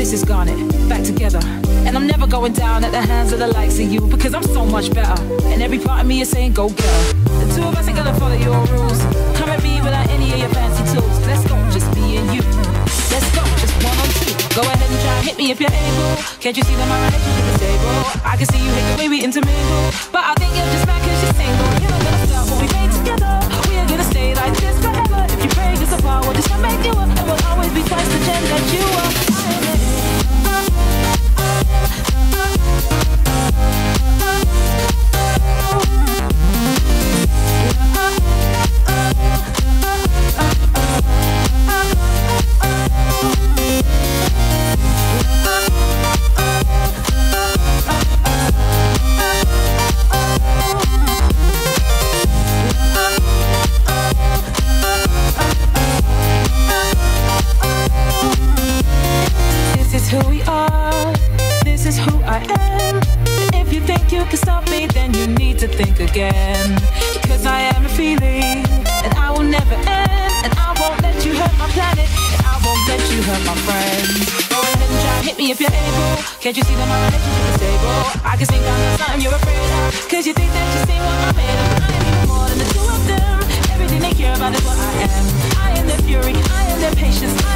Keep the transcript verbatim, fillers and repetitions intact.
faces garnet, back together. And I'm never going down at the hands of the likes of you, because I'm so much better. And every part of me is saying, go girl. The two of us ain't gonna follow your rules. Come at me without any of your fancy tools. Let's go, just me and you. Let's go, just one on two. Go ahead and try and hit me if you're able. Can't you see that my relationship is stable? I can see you hate the way we intermingle, but I think you're just mad cause you're single. You're not gonna stop what we made together. We are gonna stay like this forever. If you break us apart, we'll just make you up. And we'll always be twice the gem that you are. Who we are, this is who I am. If you think you can stop me, then you need to think again. Because I am a feeling, and I will never end. And I won't let you hurt my planet, and I won't let you hurt my friends. Go ahead and try and hit me if you're able. Can't you see that my relationship is stable? I can sing down to something you're afraid of, cause you think that you see what I'm made of. I am even more than the two of them. Everything they care about is what I am. I am their fury, I am their patience,